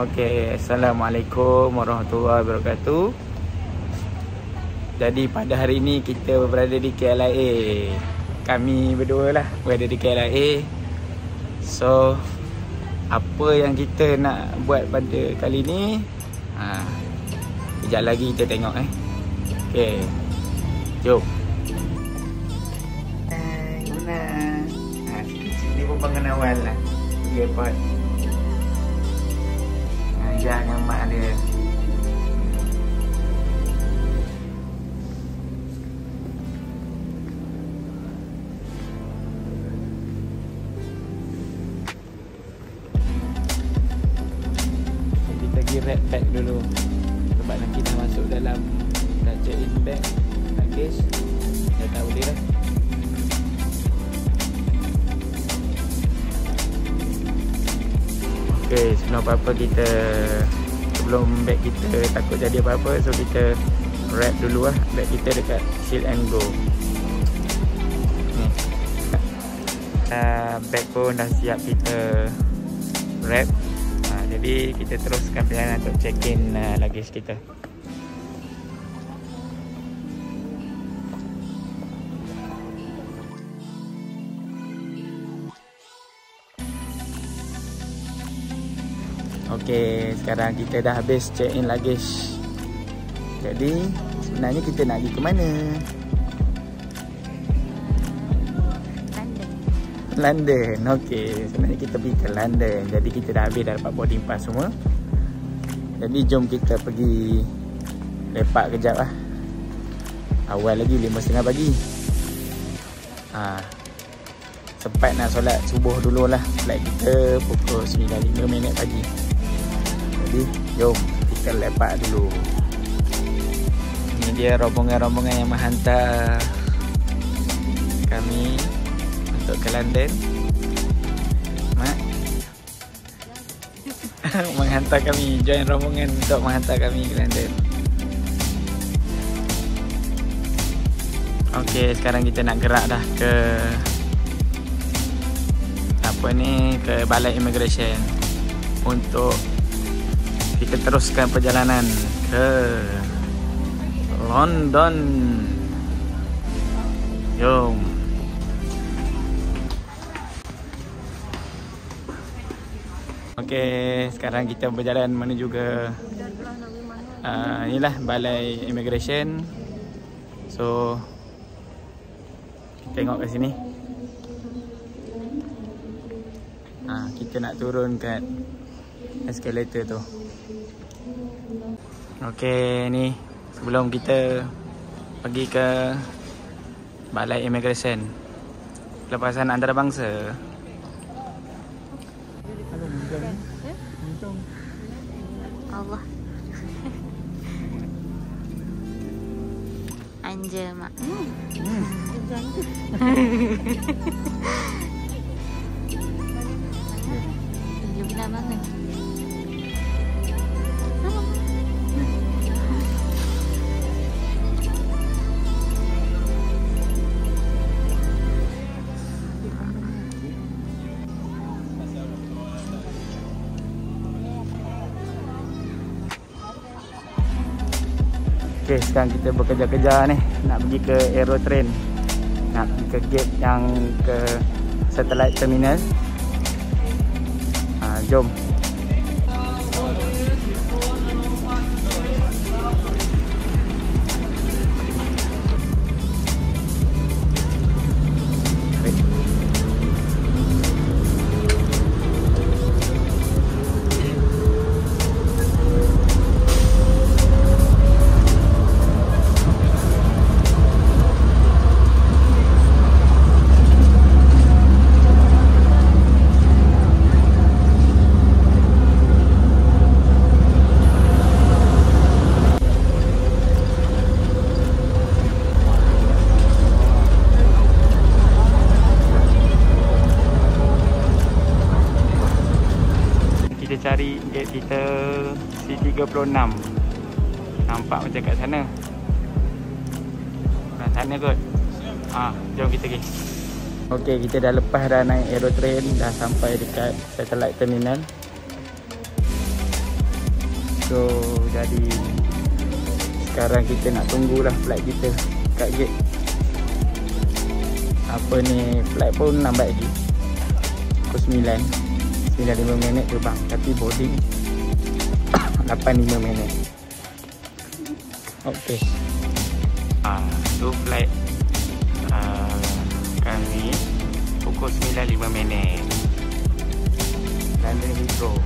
Okey, Assalamualaikum warahmatullahi wabarakatuh. Jadi pada hari ini kita berada di KLIA. Kami berdua lah berada di KLIA. So, apa yang kita nak buat pada kali ni? Sekejap lagi kita tengok Okey. Jom. Hai, Una. Ni pun bangun awal lah. Di airport. Jangan mak dia. Kita pergi wrap bag dulu. Sebab nanti dah masuk dalam, dah check in bag, luggage. Dah tahu dia dah. Okay, sebelum apa-apa kita, sebelum beg kita takut jadi apa-apa, so kita wrap dulu lah beg kita dekat Seal and Go. Ni beg pun dah siap kita wrap. Jadi kita teruskan perjalanan untuk check in luggage kita. Okey, sekarang kita dah habis check in luggage. Jadi sebenarnya kita nak pergi ke mana? London. Okey, sebenarnya kita pergi ke London. Jadi kita dah habis, dah dapat boarding pass semua. Jadi jom kita pergi lepak kejap lah. Awal lagi 5:30 pagi. Sempat nak solat subuh dululah. Flight kita pukul 9:05 pagi. Jadi jom kita lepak dulu. Ini dia rombongan-rombongan yang menghantar kami untuk ke London. Mak menghantar kami, join rombongan untuk menghantar kami ke London. Okey, sekarang kita nak gerak dah ke ke Balai Immigration untuk kita teruskan perjalanan ke London. Jom. Okey, sekarang kita berjalan menuju ke inilah Balai Immigration. So tengok ke sini. Kita nak turun kat escalator tu. Okey, ni sebelum kita pergi ke Balai Immigration, pelepasan antarabangsa. Allah. Anja mak. Bila mana? Okey, sekarang kita bekerja-kerja ni nak pergi ke Aerotrain. Nak pergi ke gate yang ke Satellite Terminal. Jom. Cari gate kita C36. Nampak macam kat sana. Sana kot. Jom kita pergi. Okey, kita dah lepas dah naik Aerotrain, dah sampai dekat Satellite Terminal. So jadi sekarang kita nak tunggulah flight kita kat gate. Apa ni, flight pun lambat lagi. Pukul 9.5 minit terbang. Tapi boarding 8.5 minit. Okay. So flight kami pukul 9.5 minit. London Heathrow.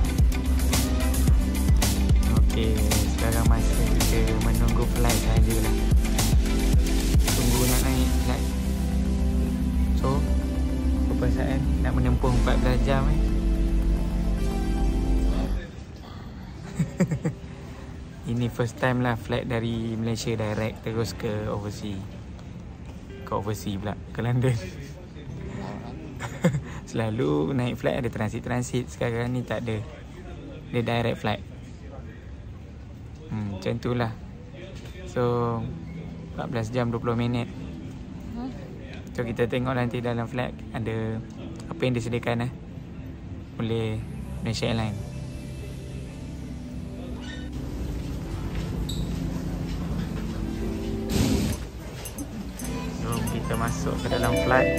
Okay, sekarang masa kita menunggu flight sajalah. Tunggu nak naik flight. So, apa perasaan nak menempuh 14 jam Ini first time lah flight dari Malaysia direct terus ke overseas. Ke overseas pula, ke London. Selalu naik flight ada transit-transit. Sekarang ni tak ada. Dia direct flight. Macam tu lah. So 14 jam 20 minit. So kita tengok nanti dalam flight ada apa yang disediakan oleh Malaysia Airlines. So kita masuk ke dalam flight.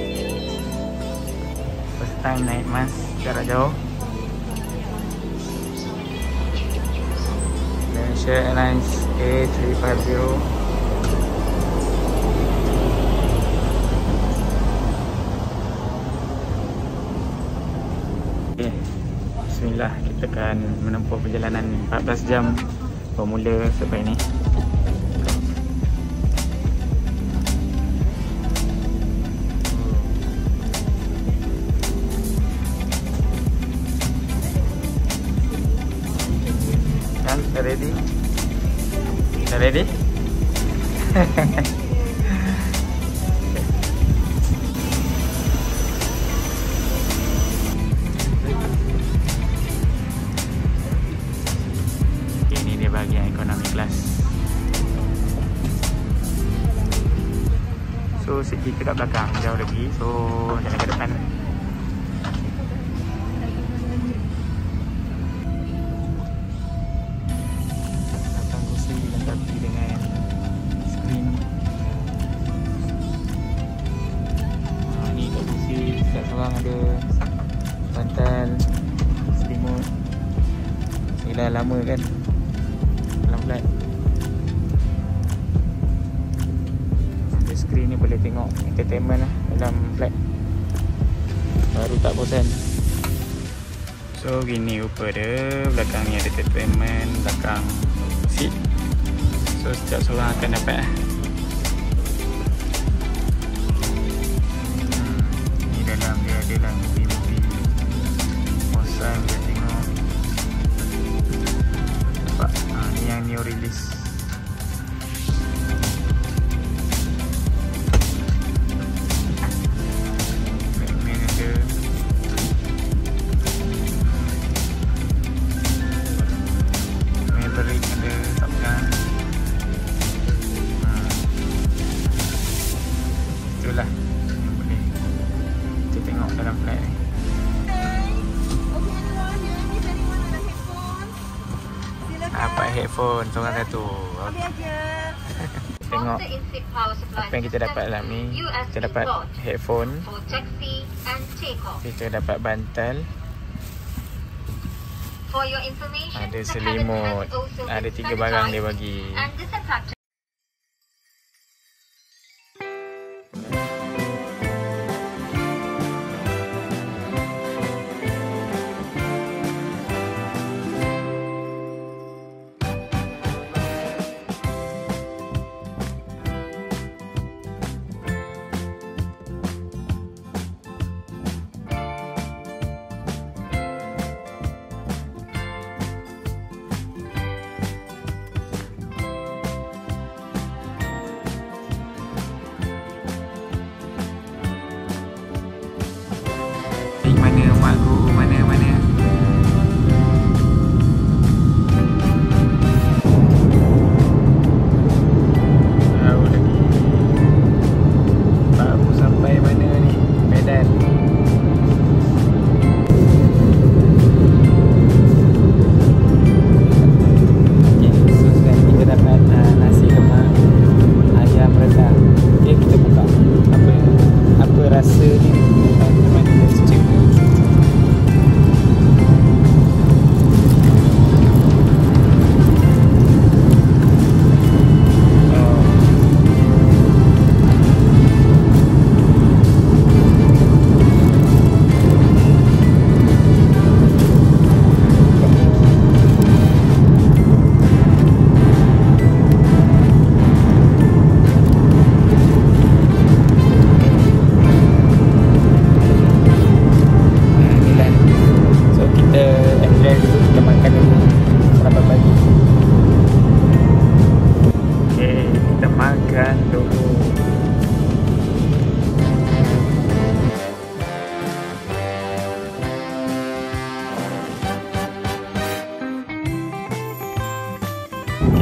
First time naik mas jarak jauh. Malaysia Airlines A350. Okay. Bismillah, kita akan menempuh perjalanan 14 jam bermula sampai ni. Dah ready? Dah ready? Okay, ini dia bahagian economy class. So seat kita kat belakang jauh lagi. So jalan ke depan. Dengan skrin. Ni kat kursi setiap seorang ada bantal, selimut. Yelah lama kan dalam flight. Ada skrin ni boleh tengok entertainment lah dalam flight. Baru tak bosan. So gini rupa dia. Belakang ni ada entertainment, belakang seat. So setiap seorang akan dapat ni dalam dia adalah movie-movie bosan dia tengok. Nampak? Ni yang new release. Batman ada. Maverick ada, Top Gun. Itulah yang boleh kita tengok dalam flight ni. Dapat headphone seorang satu. Tengok apa yang kita dapat dalam ni. Kita dapat headphone, kita dapat bantal, ada selimut, ada 3 barang dia bagi. Mana makku, mana jauh lagi. Baru sampai mana ni, Medan.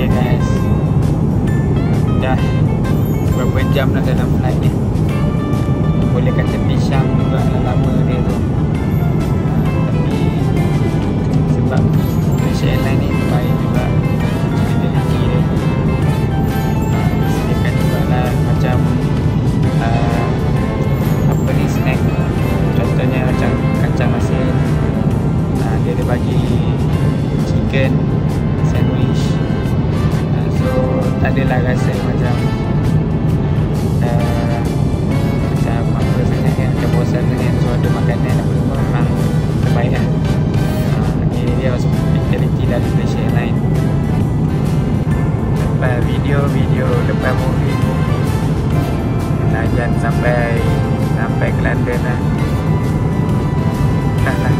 Okay guys, dah berapa jam dah dalam flight ni. Boleh kata pisang juga lama dia tu. Tapi sebab Malaysia Airlines ni terbaik juga hospitality dia. Sediakan juga lah macam apa ni, snack. Contohnya macam kacang masin. Dia ada bagi chicken sandwich. So tak adalah rasa macam apa sangat kan, macam bosan sangat. So ada makanan apa semua memang terbaik lah. Ini dia hospitality dari Malaysia Airlines. Lepas video lepas movie Najan sampai ke London lah. Dah lah.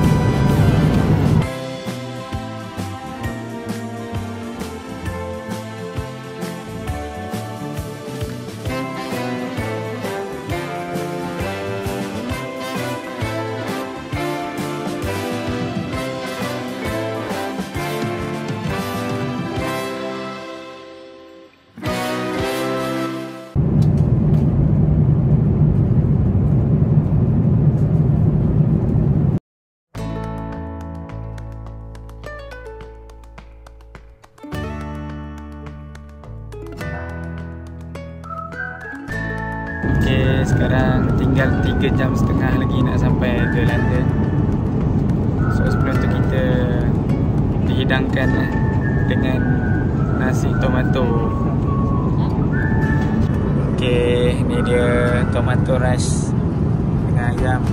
Okay, sekarang tinggal 3 jam setengah lagi nak sampai ke London. So sebelum tu kita dihidangkan dengan nasi tomato. Okay, ni dia tomato rice dengan ayam.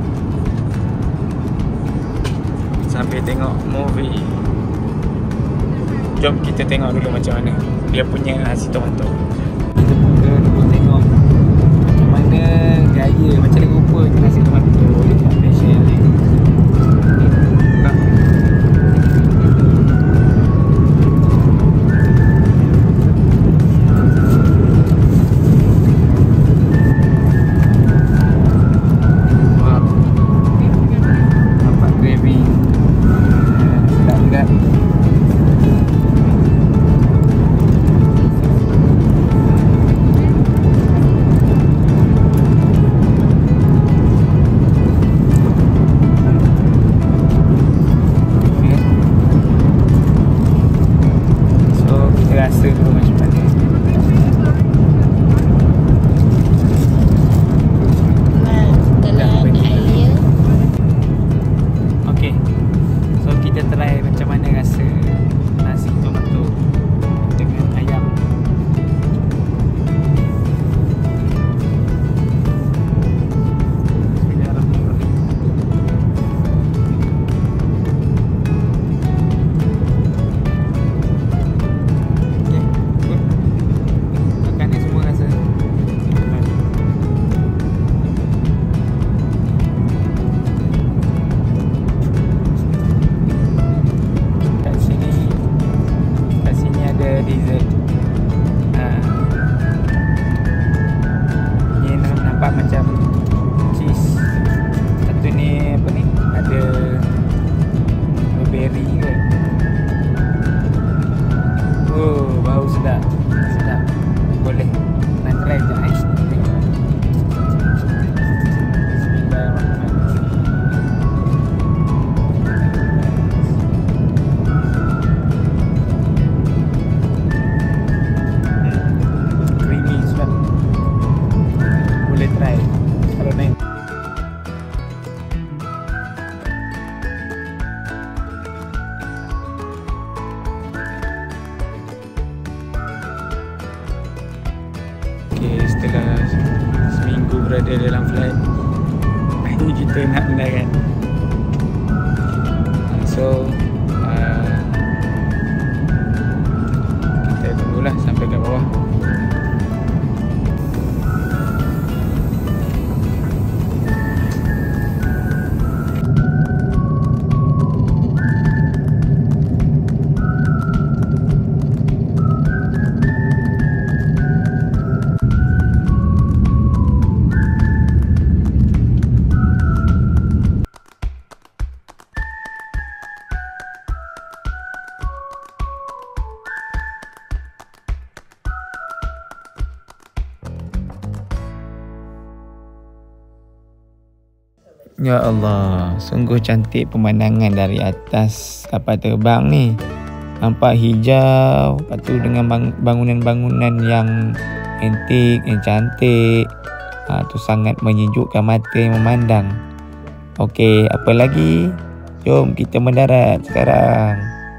Sambil tengok movie, jom kita tengok dulu macam mana dia punya nasi tomato. Kita buka dulu tengok macam mana gaya, macam mana rupa nasi tomato dekat Malaysia ni. Nampak gravy sedap-sedap. Rasa dulu macam mana. Dalam air. Okay, so kita try macam mana rasa nasi tomato dengan ayam. Bismillahirrahmanirrahim. Dessert. Ni nampak macam cheese. Satu ni apa ni? Ada blueberry ke? Oh, bau sedap. Sedap. Boleh. Nak try sekejap eh. Tengok. Bismillahirrahmanirrahim. Boleh try kalau naik. Okay, setelah seminggu berada dalam flight, ini kita nak mendarat. So kita tunggulah sampai kat bawah. Ya Allah, sungguh cantik pemandangan dari atas kapal terbang ni. Nampak hijau, lepas tu dengan bangunan-bangunan yang antik, yang cantik. Tu sangat menyejukkan mata yang memandang. Okey, apa lagi? Jom kita mendarat sekarang.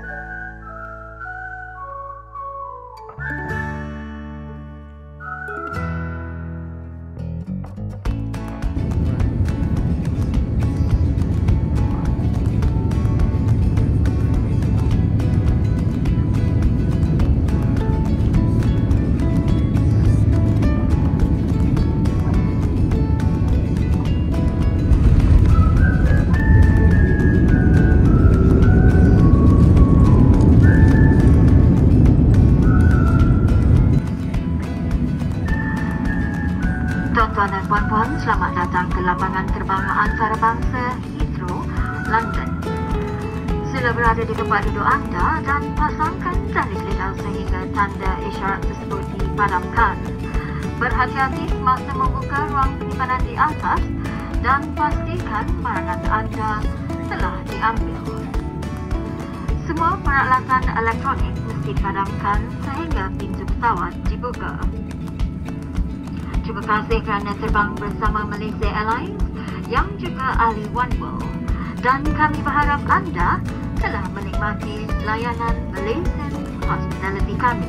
Tuan-tuan dan puan-puan, selamat datang ke lapangan terbang antarabangsa Heathrow, London. Sila berada di tempat duduk anda dan pasangkan tali selidar sehingga tanda isyarat tersebut dipadamkan. Berhati-hati semasa membuka ruang penyimpanan di atas dan pastikan barangan anda telah diambil. Semua peralatan elektronik mesti dipadamkan sehingga pintu pesawat dibuka. Terima kasih kerana terbang bersama Malaysia Airlines yang juga ahli Oneworld, dan kami berharap anda telah menikmati layanan Malaysian Hospitality kami.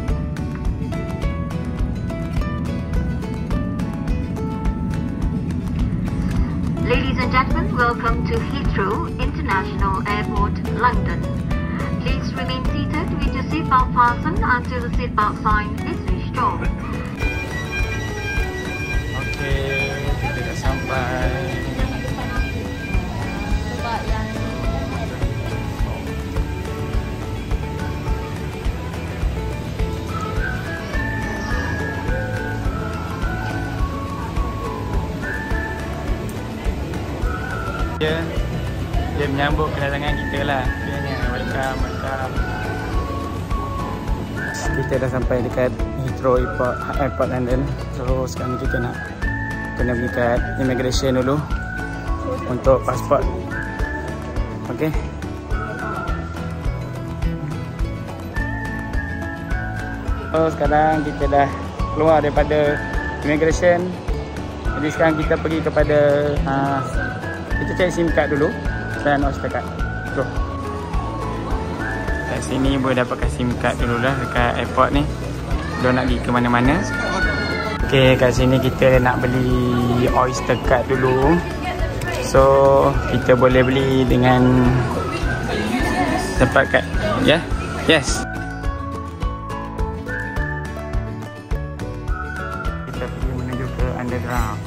Ladies and gentlemen, welcome to Heathrow International Airport, London. Please remain seated with your seatbelt fastened until the seatbelt sign is switched on. Kita dah sampai. Dia menyambut kedatangan kita lah. Welcome. Kita dah sampai dekat Heathrow Airport London. So sekarang kita nak kena pergi kat immigration dulu untuk pasport. Okey. So sekarang kita dah keluar daripada immigration. Jadi sekarang kita pergi kepada kita cari SIM card dulu dan Oyster card. So kat sini boleh dapatkan SIM card dulu lah dekat airport ni. Dia nak pergi ke mana-mana. Okey, kat sini kita nak beli Oyster card dulu. So kita boleh beli dengan dapat card. Ya? Yes. Kita pergi menuju ke underground.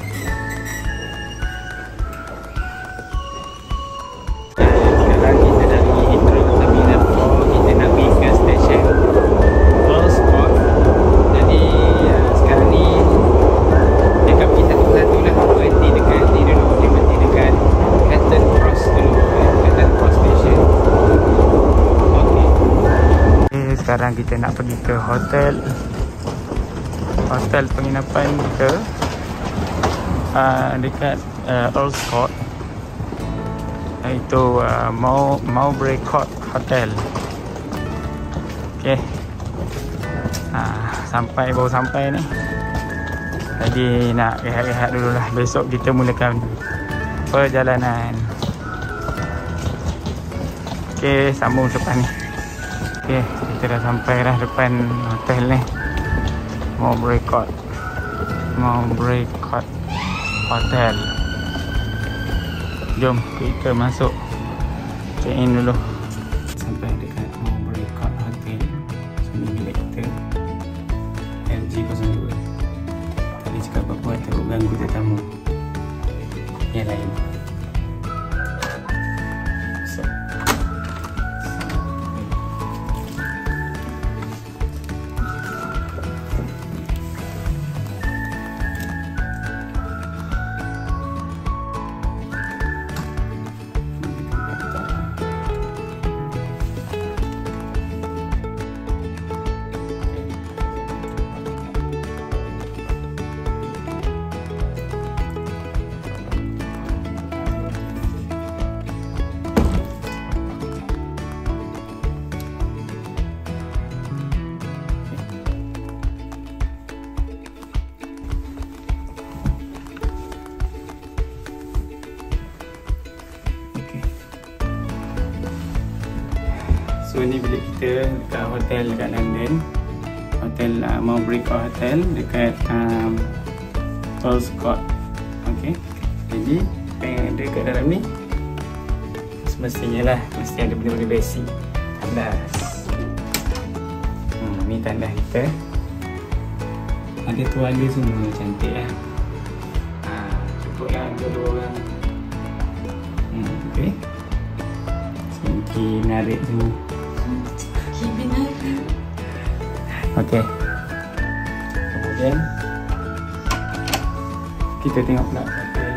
Sekarang kita nak pergi ke hotel penginapan kita dekat Earls Court, iaitu Mowbray Court Hotel. Okey, baru sampai ni. Jadi nak rehat-rehat dulu lah. Besok kita mulakan perjalanan. Okey, sambung depan ni. Okey, kita dah sampai dah depan hotel ni, Mowbray Court Hotel. Jom kita masuk, check in dulu. Sampai dekat Mowbray Court Hotel. Sini bilik kita, LG02. Tadi cakap apa-apa takut ganggu tetamu yang lain. So ni bilik kita dekat hotel dekat London. Hotel Mowbray Hotel dekat Falls Court. Okey. Jadi apa yang ada kat dalam ni semestinya lah mesti ada benda-benda basic. Tandas. Ni tandas kita. Ada tuala semua cantik lah. Cukup lah untuk 2 orang. Okey. Sini menarik semua. Okey. Kemudian kita tengok pula hotel.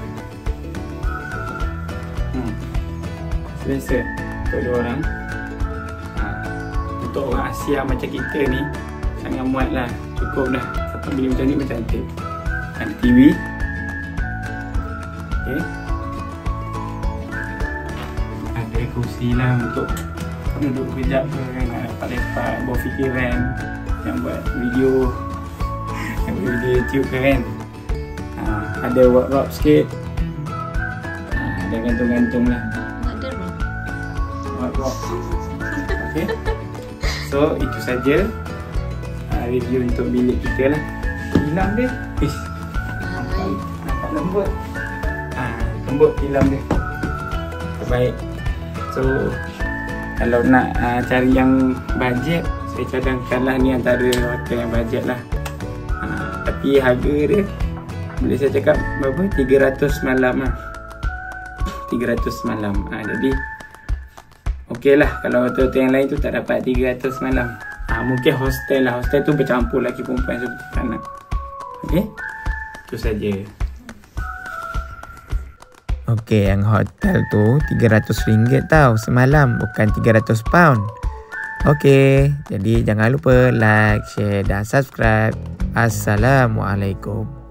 Selesa untuk 2 orang. Untuk orang Asia macam kita ni sangat muat lah. Cukup dah. Satu bilik macam ni pun cantik. Ada TV. Okay. Ada kursi lah untuk duduk kejap ke kan, nak lepak-lepak, bawa fikiran yang buat video YouTube ke kan. Ada wardrobe sikit. Ada gantung-gantung lah. Ada wardrobe. Okay. So itu saja review untuk bilik kita lah. Hilang dia. Nampak lembut. Lembut hilang dia. Terbaik. So kalau nak cari yang budget, saya cadangkanlah ni antara hotel yang budget lah. Tapi harga dia boleh saya cakap berapa? 300 malam lah. 300 malam. Jadi okey lah. Kalau hotel-hotel yang lain tu tak dapat 300 malam. Mungkin hostel lah. Hostel tu bercampur lagi perempuan seperti anak. Okey. Itu saja. Okey, yang hotel tu RM300 tau semalam, bukan £300. Okey, jadi jangan lupa like, share dan subscribe. Assalamualaikum.